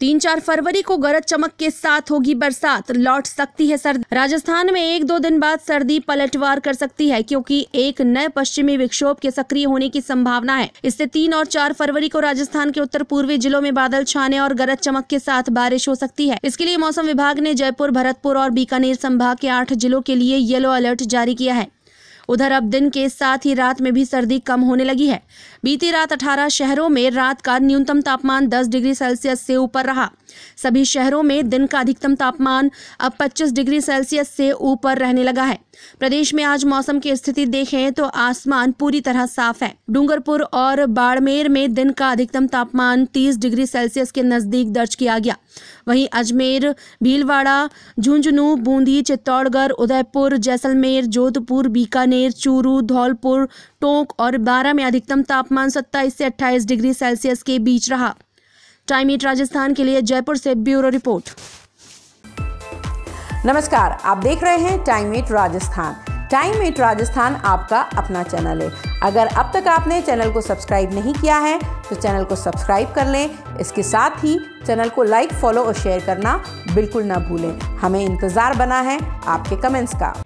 3-4 फरवरी को गरज चमक के साथ होगी बरसात, लौट सकती है सर्दी। राजस्थान में 1-2 दिन बाद सर्दी पलटवार कर सकती है, क्योंकि एक नए पश्चिमी विक्षोभ के सक्रिय होने की संभावना है। इससे 3 और 4 फरवरी को राजस्थान के उत्तर पूर्वी जिलों में बादल छाने और गरज चमक के साथ बारिश हो सकती है। इसके लिए मौसम विभाग ने जयपुर, भरतपुर और बीकानेर संभाग के 8 जिलों के लिए येलो अलर्ट जारी किया है। उधर अब दिन के साथ ही रात में भी सर्दी कम होने लगी है। बीती रात 18 शहरों में रात का न्यूनतम तापमान 10 डिग्री सेल्सियस से ऊपर रहा। सभी शहरों में दिन का अधिकतम तापमान अब 25 डिग्री सेल्सियस से ऊपर रहने लगा है। प्रदेश में आज मौसम की स्थिति देखें तो आसमान पूरी तरह साफ है। डूंगरपुर और बाड़मेर में दिन का अधिकतम तापमान 30 डिग्री सेल्सियस के नजदीक दर्ज किया गया। वहीं अजमेर, भीलवाड़ा, झुंझुनू, बूंदी, चित्तौड़गढ़, उदयपुर, जैसलमेर, जोधपुर, बीकानेर, चूरू, धौलपुर, टोंक और बारां में अधिकतम तापमान 27 से 28 डिग्री सेल्सियस के बीच रहा। टाइम 8 राजस्थान के लिए जयपुर से ब्यूरो रिपोर्ट। नमस्कार, आप देख रहे हैं टाइम 8 राजस्थान। टाइम 8 राजस्थान आपका अपना चैनल है। अगर अब तक आपने चैनल को सब्सक्राइब नहीं किया है तो चैनल को सब्सक्राइब कर लें। इसके साथ ही चैनल को लाइक, फॉलो और शेयर करना बिल्कुल ना भूलें। हमें इंतज़ार बना है आपके कमेंट्स का।